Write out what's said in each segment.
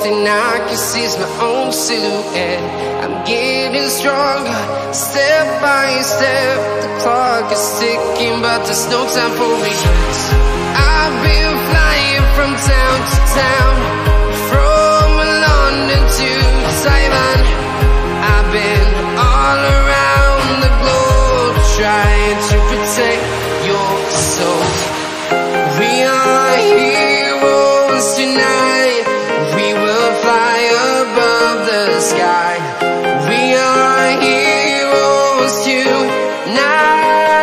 and I can see my own silhouette. I'm getting stronger, step by step. The clock is ticking, but there's no time for regrets. I've been flying from town to town, from London to Taiwan. I've been all around the globe, trying to protect your soul. We are heroes tonight. We will fly above the sky. We are heroes tonight.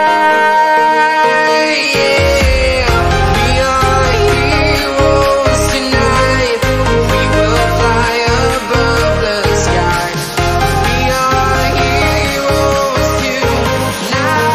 Yeah. We are heroes tonight. We will fly above the sky. We are heroes tonight.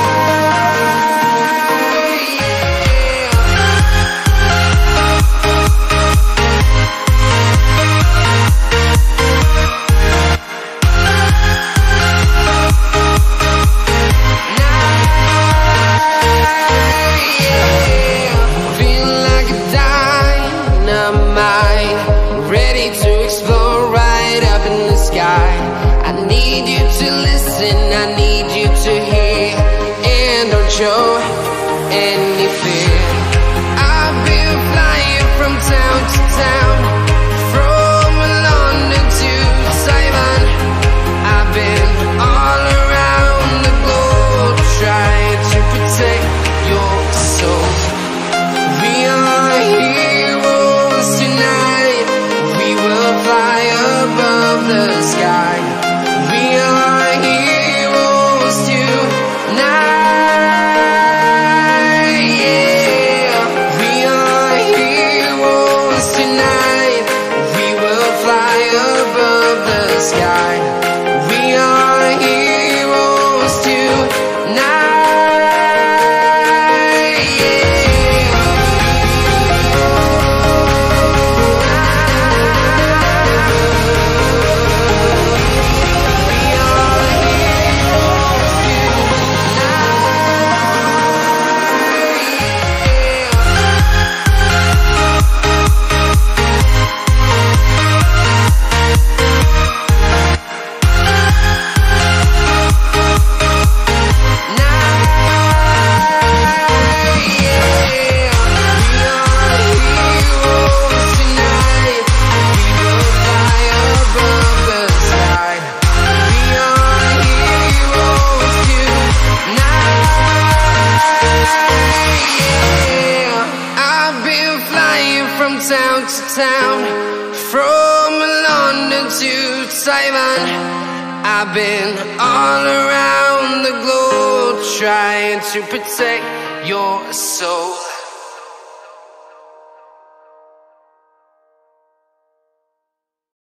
Ready to explore right up in the sky. I need you to listen, I need you to hear, and don't show any fear. I've been flying from town to town, from London to Taiwan. I've been all around the globe, trying to protect your soul. We are heroes tonight. We will fly above the sky. We are heroes tonight. Yeah. We are heroes tonight. We will fly above the sky. We are heroes tonight. From town to town, from London to Taiwan. I've been all around the globe, trying to protect your soul.